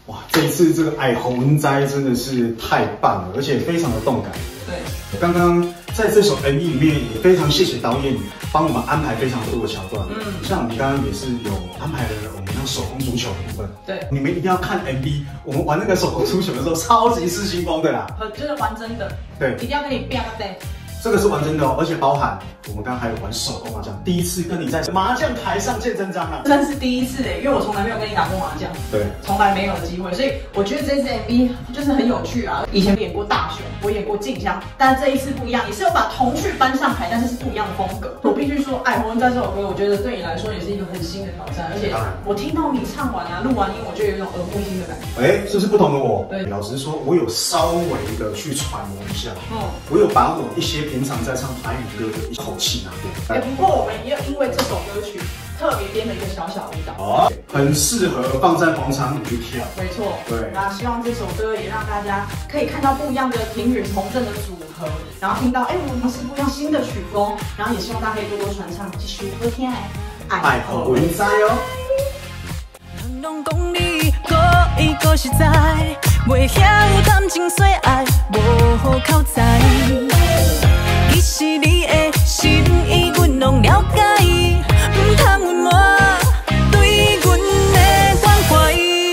哇，这一次这个爱红文摘真的是太棒了，而且非常的动感。对，刚刚在这首 MV 里面也非常谢谢导演帮我们安排非常多的桥段。像我们刚刚也是有安排了我们那手工足球的部分。对，你们一定要看 MV， 我们玩那个手工足球的时候超级失心疯的啦。 就是玩真的。对，一定要跟你变对。 这个是玩真的哦，而且包含我们刚刚还有玩手工麻将，第一次跟你在麻将台上见真章啊！ 真是第一次哎，因为我从来没有跟你打过麻将，对，从来没有的机会，所以我觉得这支 MV 就是很有趣啊。以前演过大选，我演过静香，但是这一次不一样，你是有把童趣搬上台，但是是不一样的风格。我必须说，《爱红文摘》这首歌，我觉得对你来说也是一个很新的挑战，而且我听到你唱完啊、录完音，我就有一种耳目一新的感觉。 哎，这是不同的我。对，老实说，我有稍微的去揣摩一下，我有把我一些平常在唱台语歌的一口气拿掉。 不过我们也有因为这首歌曲特别编了一个小小舞蹈， 哦，很适合放在广场舞去跳。 没错，对。那希望这首歌也让大家可以看到不一样的庭允从政的组合，然后听到我们是不一样新的曲风，然后也希望大家可以多多传唱，继续喝天爱红文摘哦。人拢讲你故意故实在，袂晓感情细爱，无好口才。其实你的心意，阮拢了解，唔通隐瞒对阮的关怀。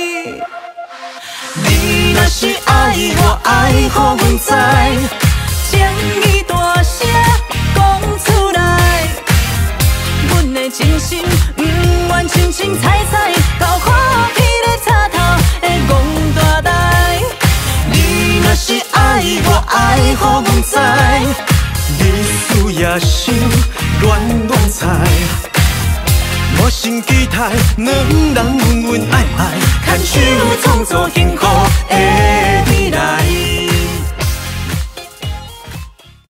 你若是爱我，爱互阮知，请伊大声讲出来。阮的真心，唔愿清清彩彩，交看彼个插头的戆大台。你若是爱我，爱互阮知。你需要想乱乱猜，无心期待两人恩